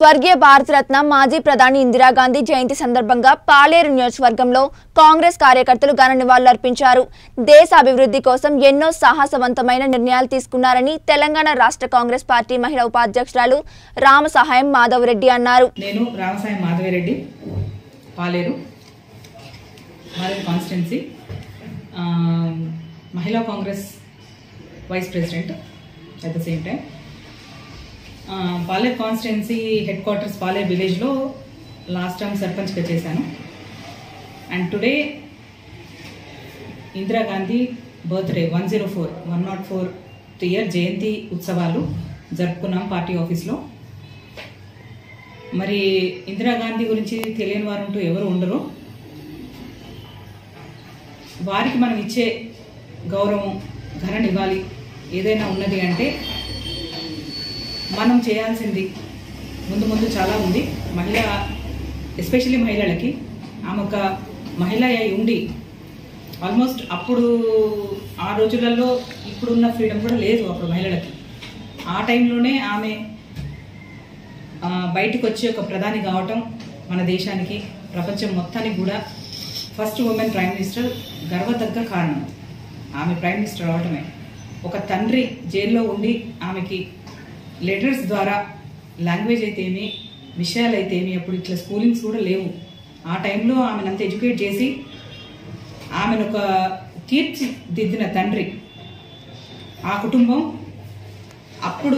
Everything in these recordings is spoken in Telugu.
స్వర్గీయ భారతరత్న మాజీ ప్రధాని ఇందిరాగాంధీ జయంతి సందర్భంగా పాలేరు నియోజకవర్గంలో కాంగ్రెస్ కార్యకర్తలు ఘన నివాళులర్పించారు. దేశ అభివృద్ధి కోసం ఎన్నో సాహసవంతమైన నిర్ణయాలు తీసుకున్నారని తెలంగాణ రాష్ట్ర కాంగ్రెస్ పార్టీ మహిళా ఉపాధ్యక్షురాలు రామసహాయం మాధవరెడ్డి అన్నారు. నేను రామసహాయం మాధవరెడ్డి, పాలేరు కాన్స్టిట్యున్సీ మహిళా Congress vice president. At the same time Paleru constituency headquarters Paleru విలేజ్లో లాస్ట్ టైం సర్పంచ్గా చేశాను. And today Indira Gandhi birthday 104th year జయంతి ఉత్సవాలు జరుపుకున్నాం పార్టీ ఆఫీస్లో. మరి ఇందిరాగాంధీ గురించి తెలియని వారు అంటూ ఎవరు ఉండరు. వారికి మనం ఇచ్చే గౌరవం, ఘన నివాళి ఏదైనా ఉన్నది అంటే మనం చేయాల్సింది ముందు చాలా ఉంది. ఎస్పెషల్లీ మహిళలకి ఆమె ఒక మహిళ అయి ఉండి ఆల్మోస్ట్ అప్పుడు ఆ రోజులలో ఇప్పుడున్న ఫ్రీడమ్ కూడా లేదు అప్పుడు మహిళలకి. ఆ టైంలోనే ఆమె బయటకు వచ్చి ఒక ప్రధాని కావటం మన దేశానికి, ప్రపంచం మొత్తానికి కూడా ఫస్ట్ ఉమెన్ ప్రైమ్ మినిస్టర్ గర్వదగ్గ కారణం. ఆమె ప్రైమ్ మినిస్టర్ అవటమే. ఒక తండ్రి జైల్లో ఉండి ఆమెకి లెటర్స్ ద్వారా లాంగ్వేజ్ అయితేమి, విషయాలు అయితేమి, అప్పుడు ఇట్లా స్కూలింగ్స్ కూడా లేవు. ఆ టైంలో ఆమెను అంత ఎడ్యుకేట్ చేసి ఆమెను ఒక తీర్చిదిద్దిన తండ్రి, ఆ కుటుంబం. అప్పుడు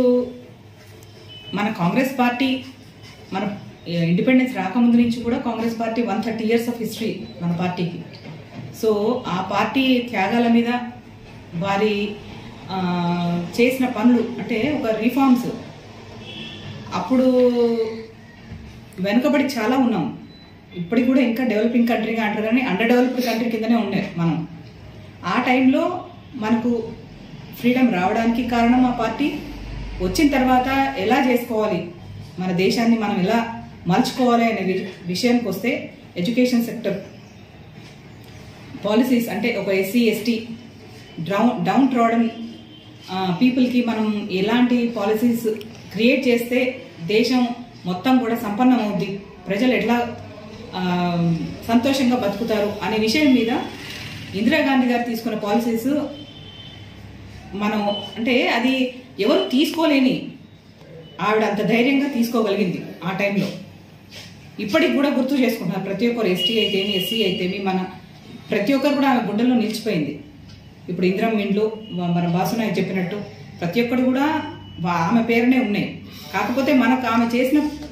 మన కాంగ్రెస్ పార్టీ, మన ఇండిపెండెన్స్ రాకముందు నుంచి కూడా Congress party 130 years of history మన పార్టీకి. సో ఆ పార్టీ త్యాగాల మీద, వారి చేసిన పనులు అంటే ఒక రిఫార్మ్స్, అప్పుడు వెనుకబడి చాలా ఉన్నాం. ఇప్పటికి కూడా ఇంకా డెవలపింగ్ కంట్రీగా అంటారు కానీ అండర్ డెవలప్డ్ కంట్రీ కిందనే ఉండే మనం. ఆ టైంలో మనకు ఫ్రీడమ్ రావడానికి కారణం ఆ పార్టీ. వచ్చిన తర్వాత ఎలా చేసుకోవాలి, మన దేశాన్ని మనం ఎలా మలుచుకోవాలి అనే విషయానికి వస్తే ఎడ్యుకేషన్ సెక్టర్ పాలసీస్ అంటే ఒక SC ST డౌన్ ట్రాడన్ పీపుల్కి మనం ఎలాంటి పాలసీస్ క్రియేట్ చేస్తే దేశం మొత్తం కూడా సంపన్నమవుద్ది, ప్రజలు ఎట్లా సంతోషంగా బతుకుతారు అనే విషయం మీద ఇందిరాగాంధీ గారు తీసుకున్న పాలసీస్ మనం అంటే అది ఎవరు తీసుకోలేని ఆవిడ అంత ధైర్యంగా తీసుకోగలిగింది ఆ టైంలో. ఇప్పటికి కూడా గుర్తు చేసుకుంటున్నారు ప్రతి ఒక్కరు, ST అయితేమి, SC అయితేమి, మన ప్రతి ఒక్కరు కూడా ఆమె గుండెల్లో నిలిచిపోయింది. ఇప్పుడు ఇందిరమ్మ ఇండ్లు మన బాసునాయక్ చెప్పినట్టు ప్రతి ఒక్కరు కూడా ఆమె పేరునే ఉన్నాయి. కాకపోతే మనకు ఆమె చేసిన